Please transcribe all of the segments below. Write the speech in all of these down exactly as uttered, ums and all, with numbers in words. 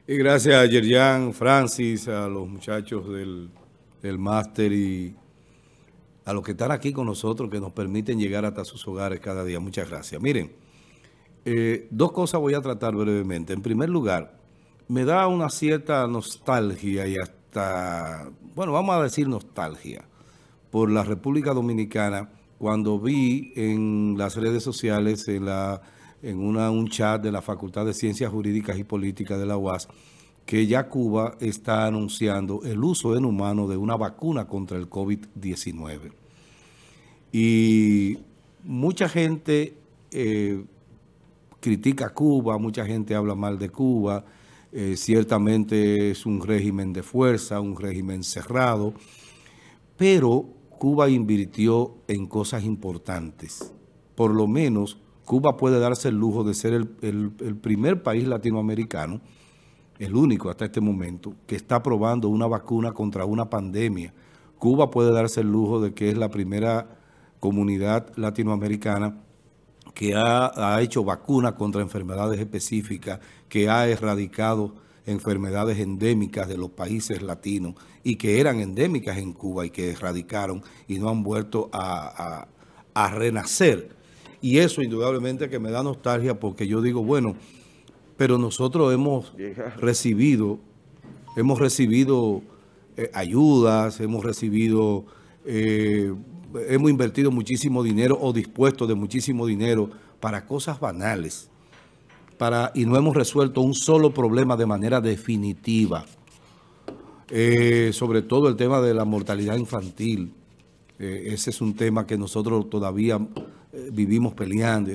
Y gracias a Yerjan, Francis, a los muchachos del, del máster y a los que están aquí con nosotros, que nos permiten llegar hasta sus hogares cada día. Muchas gracias. Miren, eh, dos cosas voy a tratar brevemente. En primer lugar, me da una cierta nostalgia y hasta, bueno, vamos a decir nostalgia, por la República Dominicana, cuando vi en las redes sociales, en, la, en una, un chat de la Facultad de Ciencias Jurídicas y Políticas de la U A S, que ya Cuba está anunciando el uso en humanos de una vacuna contra el COVID diecinueve. Y mucha gente eh, critica a Cuba, mucha gente habla mal de Cuba, eh, ciertamente es un régimen de fuerza, un régimen cerrado, pero Cuba invirtió en cosas importantes. Por lo menos Cuba puede darse el lujo de ser el, el, el primer país latinoamericano, el único hasta este momento, que está probando una vacuna contra una pandemia. Cuba puede darse el lujo de que es la primera comunidad latinoamericana que ha, ha hecho vacunas contra enfermedades específicas, que ha erradicado enfermedades endémicas de los países latinos y que eran endémicas en Cuba y que erradicaron y no han vuelto a, a, a renacer. Y eso indudablemente que me da nostalgia porque yo digo, bueno, pero nosotros hemos recibido, hemos recibido eh, ayudas, hemos recibido, eh, hemos invertido muchísimo dinero o dispuesto de muchísimo dinero para cosas banales. Para, y no hemos resuelto un solo problema de manera definitiva. Eh, sobre todo el tema de la mortalidad infantil. Eh, ese es un tema que nosotros todavía eh, vivimos peleando.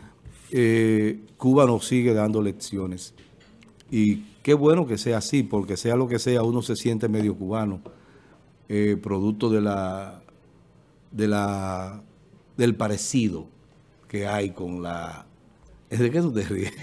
Eh, Cuba nos sigue dando lecciones. Y qué bueno que sea así, porque sea lo que sea, uno se siente medio cubano, eh, producto de la, de la, del parecido que hay con la... ¿De qué tú te ríes?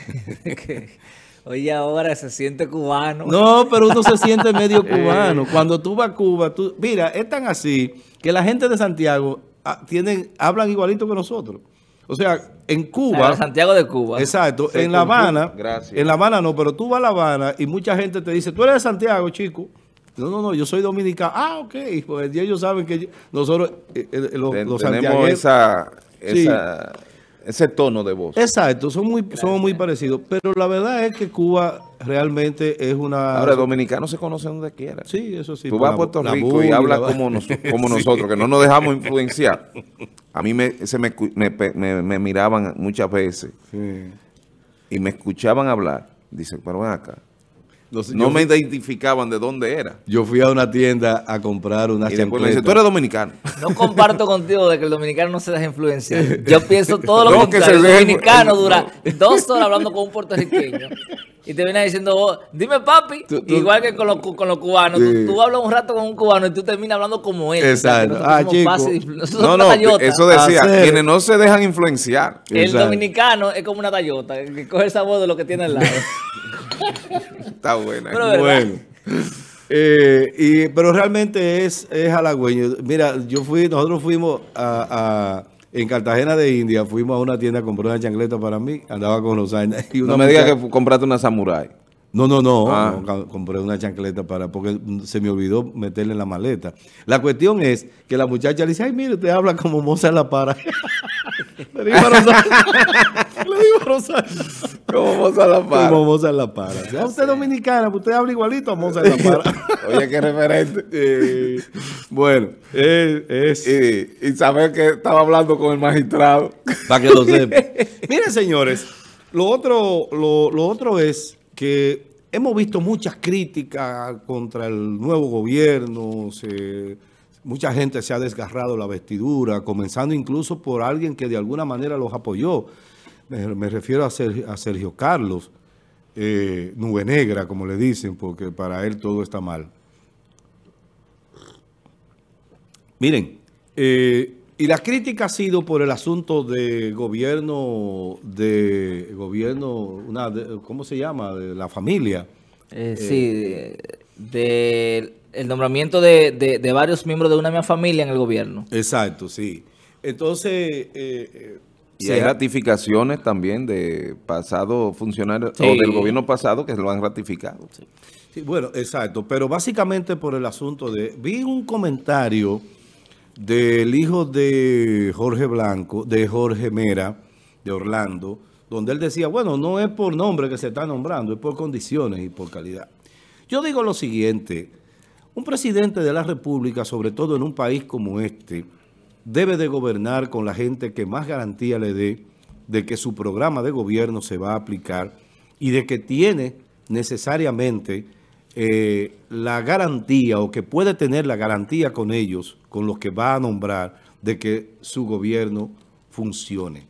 Oye, ahora se siente cubano. No, pero uno se siente medio cubano. Cuando tú vas a Cuba, tú, mira, es tan así que la gente de Santiago ah, tienen, hablan igualito que nosotros. O sea, en Cuba... O sea, Santiago de Cuba. Exacto. Se en La Habana, gracias. en La Habana no, pero tú vas a La Habana y mucha gente te dice, tú eres de Santiago, chico. No, no, no, yo soy dominicano. Ah, ok. Pues ellos saben que yo, nosotros, eh, eh, los, Ten, los tenemos santiagueros... esa... Sí. esa ese tono de voz. Exacto, son muy, somos muy parecidos, pero la verdad es que Cuba realmente es una... Ahora, dominicanos se conocen donde quiera. Sí, eso sí. Tú vas a Puerto Rico y hablas como, nos, como sí. nosotros, que no nos dejamos influenciar. A mí me, se me, me, me, me miraban muchas veces sí. y me escuchaban hablar. Dicen, pero ven acá. No, sé, no me fui, identificaban de dónde era. Yo fui a una tienda a comprar una chancleta. Y después me dice, tú eres dominicano. No comparto contigo de que el dominicano no se deja influenciar. Yo pienso todo lo no, contrario. El dominicano el, dura no. dos horas hablando con un puertorriqueño y te viene diciendo, oh, dime papi, tú, tú, igual que con los, con los cubanos. Sí. Tú, tú hablas un rato con un cubano y tú terminas hablando como él. Exacto. O sea, ah, chico. Fácil, no, no, eso decía, Hacer. quienes no se dejan influenciar. El Exacto. dominicano es como una Toyota, que coge el sabor de lo que tiene al lado. Está buena. Pero bueno. Eh, y, pero realmente es, es halagüeño. Mira, yo fui, nosotros fuimos a, a en Cartagena de India, fuimos a una tienda a comprar una chancleta para mí, andaba con los años. Y una no me digas que compraste una Samurai. No, no, no, ah. no, compré una chancleta para, porque se me olvidó meterle en la maleta. La cuestión es que la muchacha le dice, ay, mire, usted habla como Moza en la para. Le digo a Rosario. Le digo a Rosario. Como Moza en la para. Como Moza en la para. Si usted es dominicana, usted habla igualito a Moza en la para. Oye, qué referente. Eh, bueno, es... es y, y saber que estaba hablando con el magistrado. Para que lo sepa. Miren, señores, lo otro, lo, lo otro es que hemos visto muchas críticas contra el nuevo gobierno, se, mucha gente se ha desgarrado la vestidura, comenzando incluso por alguien que de alguna manera los apoyó. Me, me refiero a Sergio, a Sergio Carlos, eh, Nube Negra, como le dicen, porque para él todo está mal. Miren, eh, y la crítica ha sido por el asunto de gobierno, de gobierno, una, de, ¿cómo se llama? De la familia. Eh, eh, sí, de, de el nombramiento de, de, de varios miembros de una misma familia en el gobierno. Exacto, sí. Entonces, eh, Y sí, hay ratificaciones también de pasados funcionarios, sí, o del gobierno pasado que lo han ratificado. Sí. Sí, bueno, exacto, pero básicamente por el asunto de... Vi un comentario del hijo de Jorge Blanco, de Jorge Mera, de Orlando, donde él decía, bueno, no es por nombre que se está nombrando, es por condiciones y por calidad. Yo digo lo siguiente, un presidente de la República, sobre todo en un país como este, debe de gobernar con la gente que más garantía le dé de que su programa de gobierno se va a aplicar y de que tiene necesariamente eh, la garantía o que puede tener la garantía con ellos, con los que va a nombrar, de que su gobierno funcione.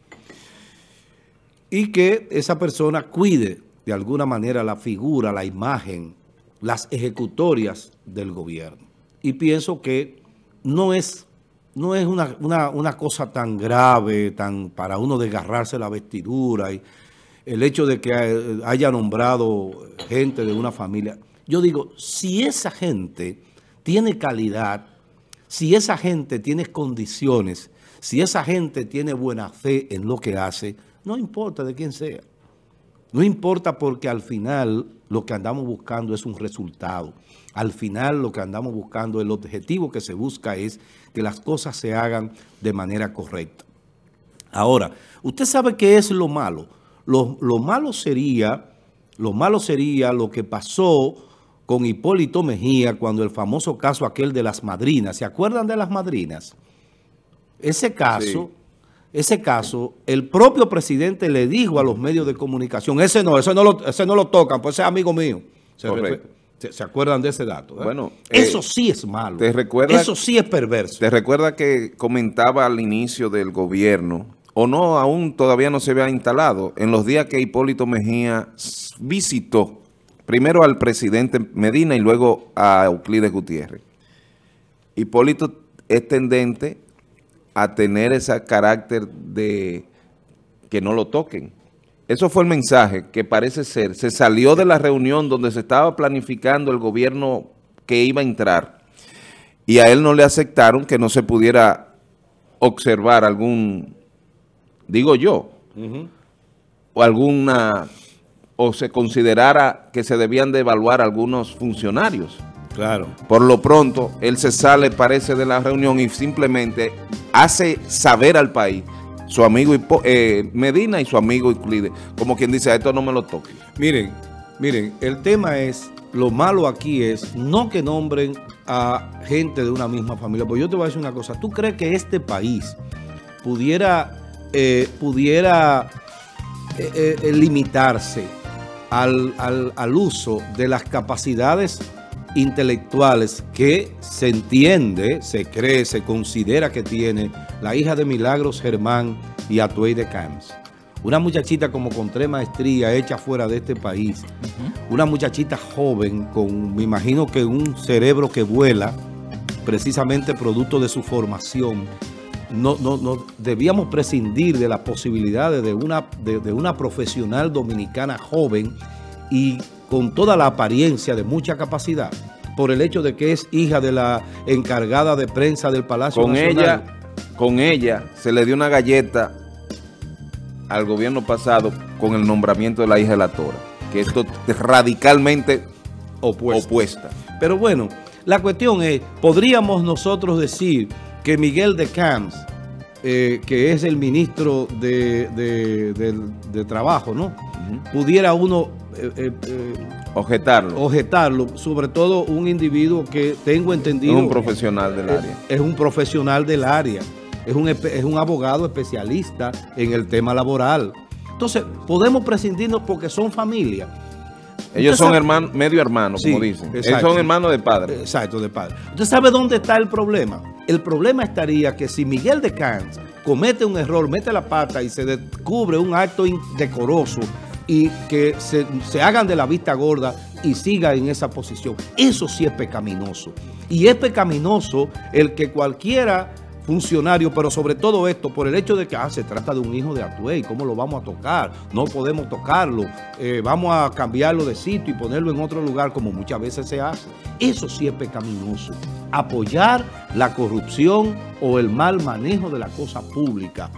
Y que esa persona cuide de alguna manera la figura, la imagen, las ejecutorias del gobierno. Y pienso que no es, no es una, una, una cosa tan grave, tan para uno desgarrarse la vestidura y el hecho de que haya nombrado gente de una familia. Yo digo, si esa gente tiene calidad, si esa gente tiene condiciones, si esa gente tiene buena fe en lo que hace, no importa de quién sea. No importa porque al final lo que andamos buscando es un resultado. Al final lo que andamos buscando, el objetivo que se busca es que las cosas se hagan de manera correcta. Ahora, usted sabe qué es lo malo. Lo, lo malo sería, lo malo sería lo que pasó con Hipólito Mejía cuando el famoso caso aquel de las madrinas. ¿Se acuerdan de las madrinas? Ese caso... Sí. Ese caso, el propio presidente le dijo a los medios de comunicación, ese no, ese no lo, ese no lo tocan, pues ese es amigo mío. Se, se, ¿Se acuerdan de ese dato? ¿Eh? Bueno, eso eh, sí es malo. Te recuerda, eso sí es perverso. Te recuerda que comentaba al inicio del gobierno, o no, aún todavía no se había instalado, en los días que Hipólito Mejía visitó primero al presidente Medina y luego a Euclides Gutiérrez. Hipólito es tendente a tener ese carácter de que no lo toquen. Eso fue el mensaje que parece ser. Se salió de la reunión donde se estaba planificando el gobierno que iba a entrar y a él no le aceptaron que no se pudiera observar algún, digo yo, uh-huh. o alguna, o se considerara que se debían de evaluar algunos funcionarios. Claro. Por lo pronto, él se sale, parece, de la reunión y simplemente hace saber al país, su amigo eh, Medina y su amigo Euclides, como quien dice, a esto no me lo toque. Miren, miren, el tema es, lo malo aquí es no que nombren a gente de una misma familia. Pues yo te voy a decir una cosa, ¿tú crees que este país pudiera, eh, pudiera eh, eh, limitarse al, al, al uso de las capacidades intelectuales que se entiende, se cree, se considera que tiene la hija de Milagros Germán y Atuey de Camps? Una muchachita como con tres maestrías hecha fuera de este país, uh-huh. una muchachita joven con, me imagino que un cerebro que vuela, precisamente producto de su formación. No, no, no debíamos prescindir de las posibilidades de una, de, de una profesional dominicana joven y con toda la apariencia de mucha capacidad, por el hecho de que es hija de la encargada de prensa del Palacio con Nacional. Ella, con ella se le dio una galleta al gobierno pasado con el nombramiento de la hija de la Tora, que esto es radicalmente opuesta. opuesta. Pero bueno, la cuestión es, podríamos nosotros decir que Miguel de Camps, eh, que es el ministro de, de, de, de Trabajo, ¿no? Uh-huh. Pudiera uno... Eh, eh, eh, objetarlo. objetarlo, sobre todo un individuo que tengo entendido... Es un profesional del área. Es, es un profesional del área, es un, es un abogado especialista en el tema laboral. Entonces, podemos prescindirnos porque son familia. Ellos son hermanos, medio hermanos, sí, como dicen. Exacto. Ellos son hermanos de padre. Exacto, de padre. ¿Usted sabe dónde está el problema? El problema estaría que si Miguel de Camps comete un error, mete la pata y se descubre un acto indecoroso y que se, se hagan de la vista gorda y siga en esa posición, eso sí es pecaminoso. Y es pecaminoso el que cualquiera funcionario, pero sobre todo esto, por el hecho de que ah, se trata de un hijo de Atuey, ¿cómo lo vamos a tocar? No podemos tocarlo, eh, vamos a cambiarlo de sitio y ponerlo en otro lugar, como muchas veces se hace. Eso sí es pecaminoso. Apoyar la corrupción o el mal manejo de la cosa pública.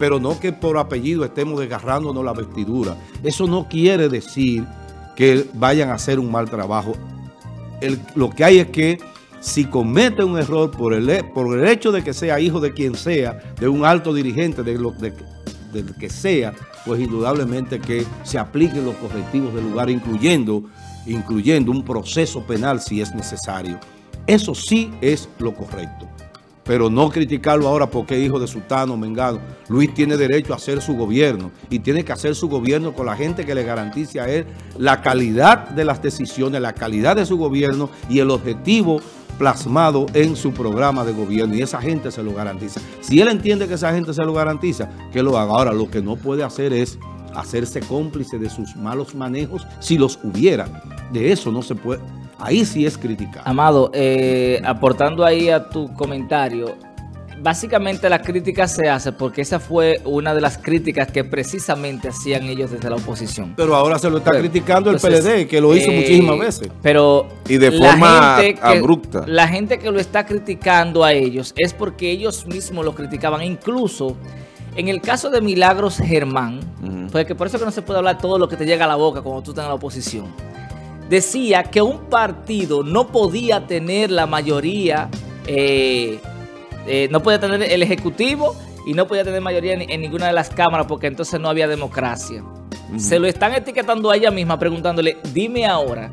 pero no que por apellido estemos desgarrándonos la vestidura. Eso no quiere decir que vayan a hacer un mal trabajo. El, lo que hay es que si comete un error por el, por el hecho de que sea hijo de quien sea, de un alto dirigente, de lo de, de que sea, pues indudablemente que se apliquen los correctivos del lugar, incluyendo, incluyendo un proceso penal si es necesario. Eso sí es lo correcto. Pero no criticarlo ahora porque es hijo de sultano, mengano. Luis tiene derecho a hacer su gobierno y tiene que hacer su gobierno con la gente que le garantice a él la calidad de las decisiones, la calidad de su gobierno y el objetivo plasmado en su programa de gobierno, y esa gente se lo garantiza. Si él entiende que esa gente se lo garantiza, que lo haga. Ahora, lo que no puede hacer es hacerse cómplice de sus malos manejos, si los hubiera. De eso no se puede. Ahí sí es criticar. Amado, eh, aportando ahí a tu comentario, básicamente la crítica se hace porque esa fue una de las críticas que precisamente hacían ellos desde la oposición. Pero ahora se lo está pero, criticando el entonces, P L D, que lo hizo eh, muchísimas veces. Pero y de forma que, abrupta. La gente que lo está criticando a ellos es porque ellos mismos lo criticaban. Incluso en el caso de Milagros Germán, uh-huh. porque por eso que no se puede hablar todo lo que te llega a la boca cuando tú estás en la oposición. Decía que un partido no podía tener la mayoría, eh, eh, no podía tener el Ejecutivo y no podía tener mayoría en, en ninguna de las cámaras porque entonces no había democracia. Uh-huh. Se lo están etiquetando a ella misma preguntándole, dime ahora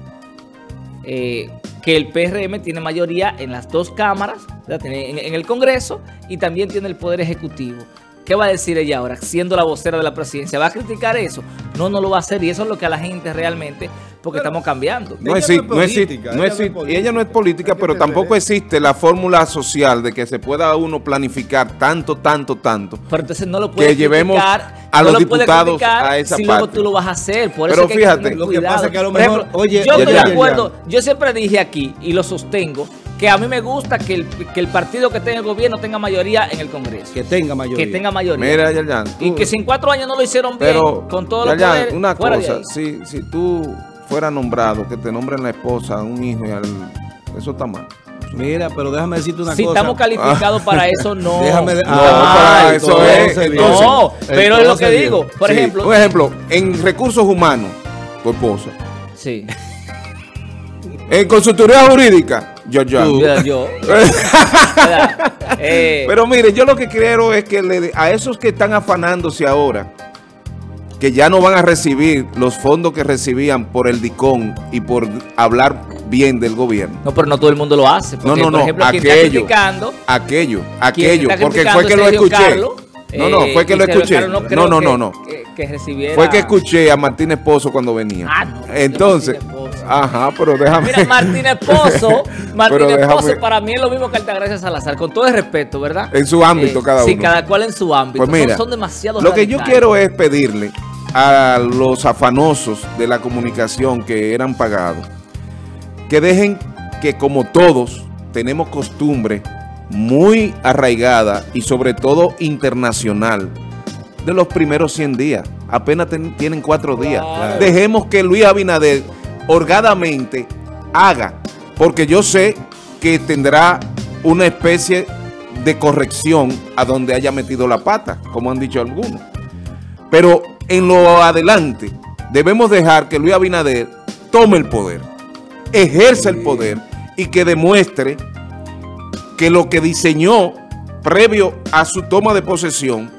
eh, que el P R M tiene mayoría en las dos cámaras, tiene en, en el Congreso y también tiene el Poder Ejecutivo. ¿Qué va a decir ella ahora, siendo la vocera de la presidencia? ¿Va a criticar eso? No, no lo va a hacer. Y eso es lo que a la gente realmente, porque pero estamos cambiando. No existe, no existe, no existe. Y ella no es política, pero tampoco existe la fórmula social de que se pueda uno planificar tanto, tanto, tanto. Pero entonces no lo puede que llevemos a los diputados a esa si parte. luego tú lo vas a hacer. Por pero eso que fíjate, hay que lo que pasa es que a lo mejor, ejemplo, oye, yo oye, estoy ya, de acuerdo. ya. Yo siempre dije aquí, y lo sostengo, que a mí me gusta que el, que el partido que esté en el gobierno tenga mayoría en el Congreso. Que tenga mayoría. Que tenga mayoría. Mira, Yerjan, tú, y que si en cuatro años no lo hicieron bien, pero, con todos los Yerjan, poderes, una fuera cosa, de ahí. si, si tú fueras nombrado, que te nombren la esposa, un hijo, y al, eso está mal. Mira, pero déjame decirte una si cosa. Si estamos calificados ah. para eso, no. Déjame de, no, ah, para eso es. Entonces, no, pero es lo que bien. digo. Por sí, ejemplo. Por ejemplo, en recursos humanos, tu esposa. Sí. En consultoría jurídica, yo, yo. Mira, yo. eh. Pero mire, yo lo que quiero es que le, a esos que están afanándose ahora, que ya no van a recibir los fondos que recibían por el DICON y por hablar bien del gobierno. No, pero no todo el mundo lo hace. Porque, no, no, no, por ejemplo, aquello, aquello, aquello, porque fue que lo escuché. Carlos, no, no, fue que lo escuché. No, no, no, no. no. Que, que recibiera... Fue que escuché a Martínez Pozo cuando venía. Ah, no. Entonces, ajá, pero déjame... Mira, Martínez Pozo, Martínez Pozo para mí es lo mismo que Altagracia Salazar, con todo el respeto, ¿verdad? En su ámbito eh, cada uno. Sí, cada cual en su ámbito. Pues mira, son, son demasiado lo radicales. que yo quiero es pedirle a los afanosos de la comunicación que eran pagados, que dejen que como todos tenemos costumbre muy arraigada y sobre todo internacional de los primeros cien días, apenas ten, tienen cuatro días. Claro. Dejemos que Luis Abinader holgadamente haga, porque yo sé que tendrá una especie de corrección a donde haya metido la pata, como han dicho algunos. Pero en lo adelante debemos dejar que Luis Abinader tome el poder, ejerza el poder y que demuestre que lo que diseñó previo a su toma de posesión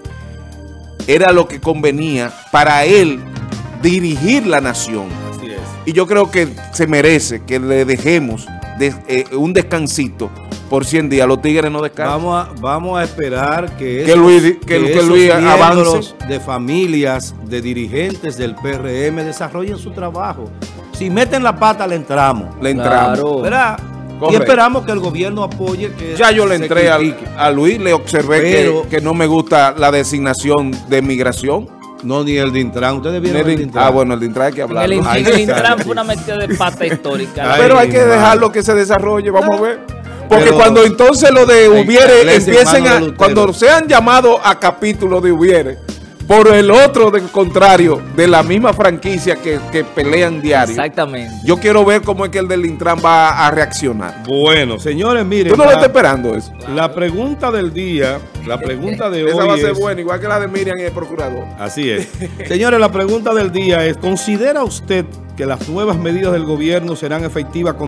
era lo que convenía para él dirigir la nación. Así es. Y yo creo que se merece que le dejemos de, eh, un descansito por cien días. Los tigres no descansan. Vamos a, vamos a esperar que, que esos, Luis, que, que que Luis avance. De familias, de dirigentes del P R M desarrollen su trabajo. Si meten la pata, le entramos. Le entramos. Claro. ¿Verdad? Y esperamos que el gobierno apoye que ya yo le entré a, a Luis, le observé Pero, que, que no me gusta la designación de migración. No, ni el DINTRAN. Ustedes vieron el, el DINTRAN. Ah, bueno, el DINTRAN hay que hablar. El, el DINTRAN fue una metida de pata histórica. Ay, pero hay que dejarlo que se desarrolle, vamos a ver. Porque pero, cuando entonces lo de hubiere empiecen a, cuando sean llamados a capítulo de hubiere, por el otro del contrario, de la misma franquicia que, que pelean diario. Exactamente. Yo quiero ver cómo es que el del Intran va a reaccionar. Bueno, señores, miren. ¿Tú no la, lo estás esperando eso? La pregunta del día, la pregunta de hoy Esa va a ser es, buena, igual que la de Miriam y el procurador. Así es. Señores, la pregunta del día es, ¿considera usted que las nuevas medidas del gobierno serán efectivas con